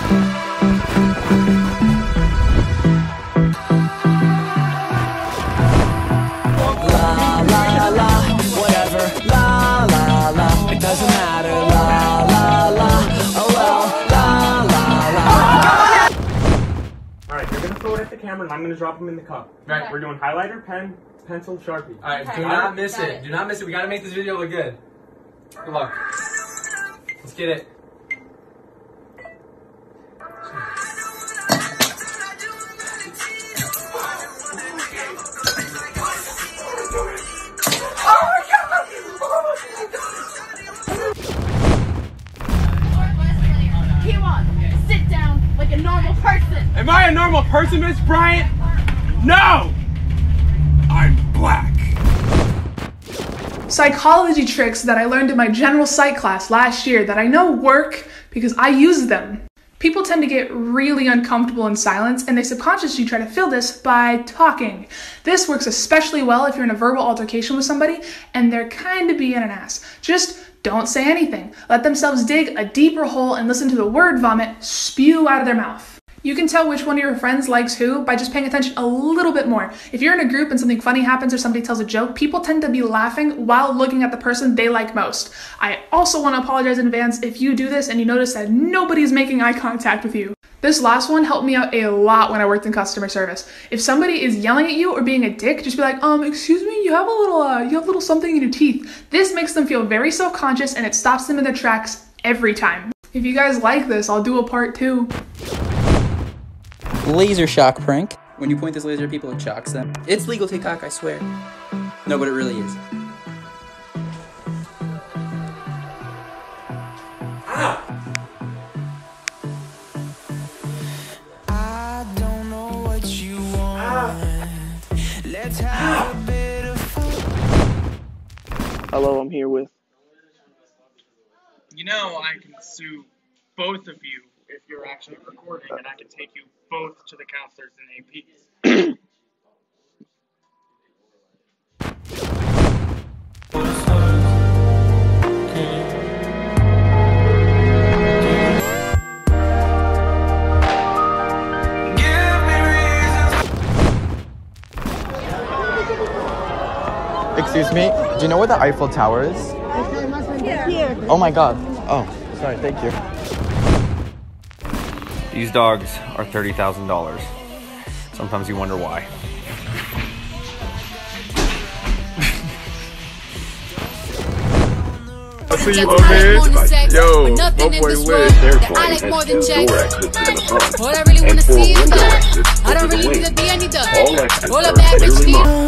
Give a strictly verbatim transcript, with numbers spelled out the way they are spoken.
And I'm going to drop them in the cup. Right. Okay. We're doing highlighter, pen, pencil, Sharpie. All right, okay. do not miss it. it. Do not miss it. We got to make this video look good. Good luck. Let's get it. Sit down like a normal person. Am I a normal person, Miss Bryant? No! I'm black. Psychology tricks that I learned in my general psych class last year that I know work because I use them. People tend to get really uncomfortable in silence, and they subconsciously try to fill this by talking. This works especially well if you're in a verbal altercation with somebody and they're kind of being an ass. Just don't say anything. Let themselves dig a deeper hole and listen to the word vomit spew out of their mouth. You can tell which one of your friends likes who by just paying attention a little bit more. If you're in a group and something funny happens or somebody tells a joke, people tend to be laughing while looking at the person they like most. I also want to apologize in advance if you do this and you notice that nobody's making eye contact with you. This last one helped me out a lot when I worked in customer service. If somebody is yelling at you or being a dick, just be like, um, excuse me, you have a little, uh, you have a little something in your teeth. This makes them feel very self-conscious and it stops them in their tracks every time. If you guys like this, I'll do a part two. Laser shock prank. When you point this laser at people, it shocks them. It's legal TikTok, I swear. No, but it really is. I don't know what you want. Let's have a bit of fun. Hello, I'm here with. You know, I can sue both of you if you're actually recording, and I can take you both to the counselors and A Ps. Excuse me, do you know where the Eiffel Tower is? Here. Oh my god. Oh, sorry, thank you. These dogs are thirty thousand dollars. Sometimes you wonder why. I'll see you, man. Yo, my boy Liz. I like more than Jack. All I really wanna see is that. I don't really need a D, I need the. All a bad bitch need.